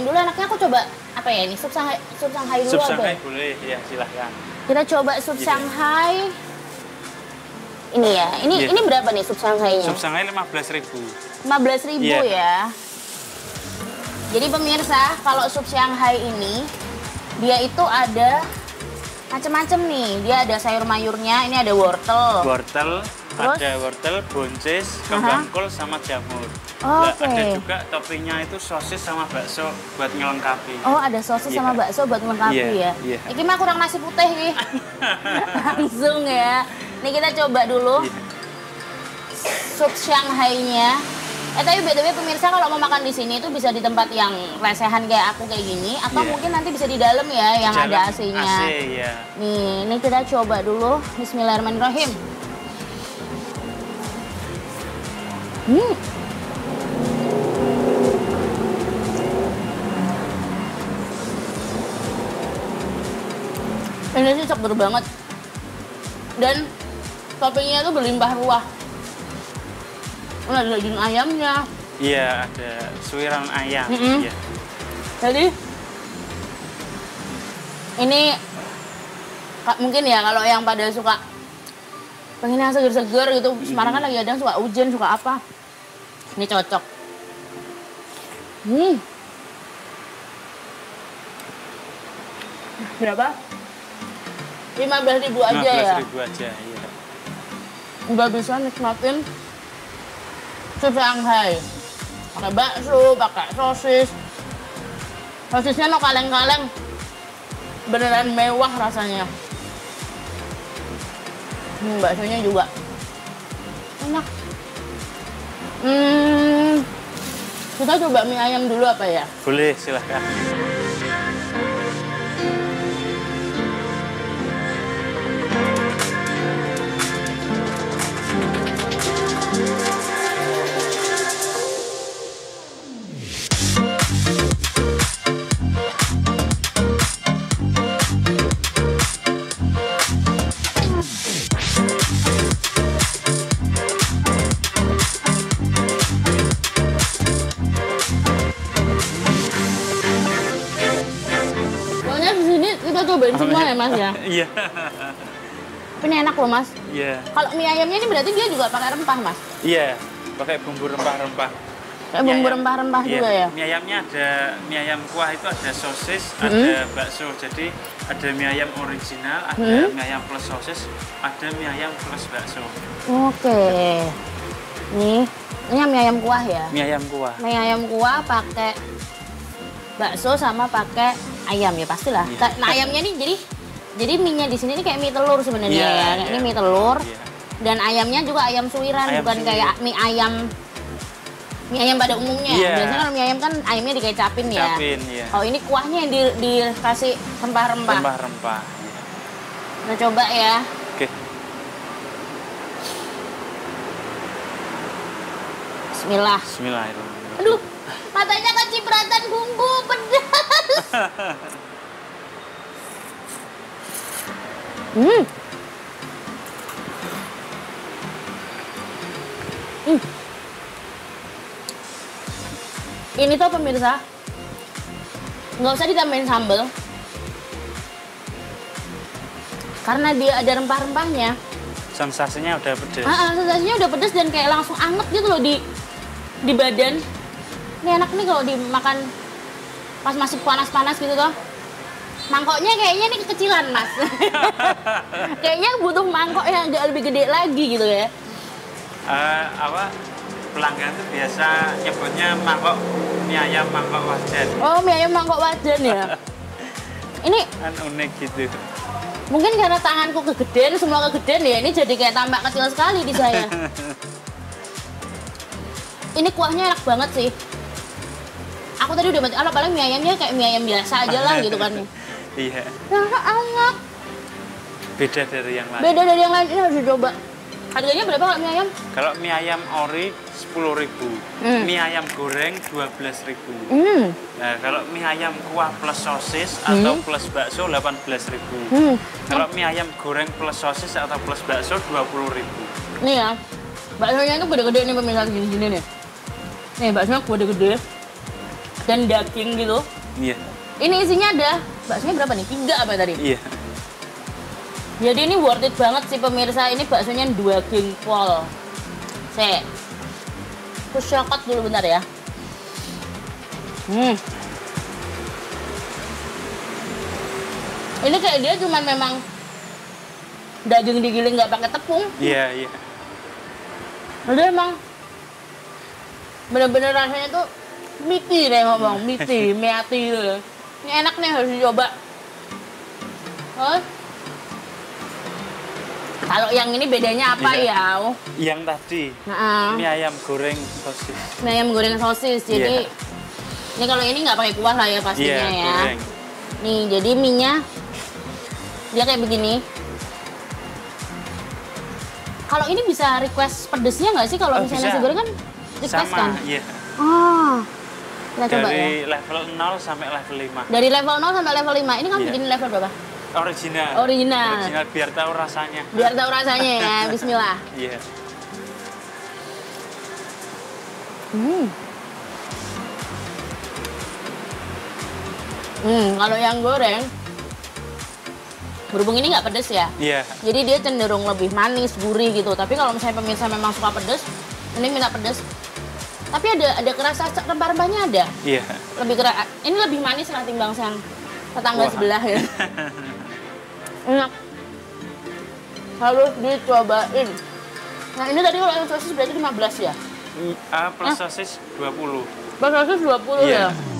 cobain dulu enaknya. Aku coba apa ya ini? Sup Shanghai dulu. Sup Shanghai boleh, ya silahkan. Kita coba sup Shanghai. Ini ya. Ini berapa nih sup Shanghai-nya? Sup Shanghai 15.000. 15.000 ya. Jadi pemirsa, kalau sup Shanghai ini dia itu ada macam-macam nih. Dia ada sayur mayurnya, ini ada wortel. Terus? Ada wortel, buncis, kembang kol sama jamur. Oke. Ada juga toppingnya itu sosis sama bakso buat ngelengkapi. Oh, ada sosis sama bakso buat melengkapi ya. Ini mah kurang nasi putih nih. Langsung ya. Nih kita coba dulu sup Shanghai-nya. Tapi btw pemirsa kalau mau makan di sini itu bisa di tempat yang lesehan kayak aku kayak gini, atau mungkin nanti bisa di dalam ya yang ada AC-nya. AC, ya. Nih, ini kita coba dulu. Bismillahirrahmanirrahim. Ini sih seger banget. Dan toppingnya tuh berlimpah ruah. Ada daging ayamnya. Iya, ada suiran ayam. Iya. Jadi ini mungkin ya kalau yang pada suka pengen yang seger-seger gitu. Semarang kan lagi ada suka hujan, suka apa. Ini cocok. Berapa? 15.000 aja ya? 15.000 aja, iya. Udah bisa nikmatin sup Shanghai. Pakai bakso, pakai sosis. Sosisnya no kaleng-kaleng. Beneran mewah rasanya. Baksonya juga enak. Kita coba mie ayam dulu apa ya? Boleh, silahkan. Cobain semua ya mas ya? Iya. Ini enak loh mas. Iya. Kalau mie ayamnya ini berarti dia juga pakai rempah mas? Iya, pakai bumbu rempah-rempah. Kayak bumbu rempah-rempah juga ya? Mie ayamnya ada mie ayam kuah itu ada sosis, ada bakso. Jadi ada mie ayam original, ada mie ayam plus sosis, ada mie ayam plus bakso. Oke. Ini mie ayam kuah ya? Mie ayam kuah. Mie ayam kuah pakai bakso sama pakai ayam ya pastilah. Nah ayamnya nih jadi mie-nya di sini kayak mie telur sebenarnya ya. Ini mie telur. Dan ayamnya juga ayam suiran, bukan kayak mie ayam pada umumnya. Biasanya kalau mie ayam kan ayamnya dikecapin ya. Oh ini kuahnya yang dikasih rempah-rempah. Rempah-rempah. Kita coba ya. Oke. Bismillah. Bismillahirrahmanirrahim. Aduh, matanya kecipratan bumbu pedas. Ini tuh pemirsa, nggak usah ditambahin sambal, karena dia ada rempah-rempahnya. Sensasinya udah pedas. Sensasinya udah pedas dan kayak langsung anget gitu loh di badan. Ini enak nih kalau dimakan pas masih panas-panas gitu toh. Mangkoknya kayaknya nih kekecilan mas. Kayaknya butuh mangkok yang agak lebih gede lagi gitu ya. Pelanggan tuh biasa nyebutnya mangkok mie ayam mangkok wajan. Oh mie ayam mangkok wajan ya. Ini kan unik gitu. Mungkin karena tanganku kegedean, semua kegedean ya. Ini jadi kayak tambah kecil sekali di saya. Ini kuahnya enak banget sih. Aku tadi udah paling mie ayamnya kayak mie ayam biasa aja lah gitu kan. Iya. Enak. Beda dari yang lain. Beda dari yang lain, ini harus dicoba. Harganya berapa kalau mie ayam? Kalau mie ayam ori 10.000. Mie ayam goreng 12.000. Nah, kalau mie ayam kuah plus sosis atau plus bakso 18.000. Kalau mie ayam goreng plus sosis atau plus bakso 20.000. Nih ya. Baksonya itu gede-gede nih pemirsa gini-gini nih. Nih baksonya gede-gede. dan daging gitu. Iya. Ini isinya ada, baksonya berapa nih? 3 apa tadi? Iya. Jadi ini worth it banget sih pemirsa. Ini baksonya 2 jengkol. Aku syokot dulu bentar ya. Ini kayak dia cuman memang daging digiling nggak pakai tepung. Iya. Jadi emang bener-bener rasanya tuh meaty deh ngomong, meaty, meaty gitu. Ini enak nih, harus dicoba. Kalau yang ini bedanya apa ya? Yang tadi, mie ayam goreng sosis. Mie ayam goreng sosis, jadi ini kalau ini nggak pakai kuah lah ya pastinya ya. Goreng. Nih, jadi mie-nya dia kayak begini. Kalau ini bisa request pedesnya nggak sih? Kalau misalnya nasi goreng kan request kan? Iya. Kita coba ya. Dari level 0 sampai level 5. Dari level 0 sampai level 5. Ini kamu bikin level berapa? Original. Original Biar tahu rasanya. Biar tahu rasanya ya. Bismillah. Iya. Kalau yang goreng, berhubung ini nggak pedes ya. Iya. Jadi dia cenderung lebih manis, gurih gitu. Tapi kalau misalnya pemirsa memang suka pedes, ini minta pedes. Tapi ada kerasa rempah-rempahnya ada. Iya. Ini lebih manis lah timbang yang tetangga sebelah ya. Enak. Harus dicobain. Nah ini tadi kalau yang sosis berarti 15 ya? Plus sosis 20. Plus sosis 20 ya?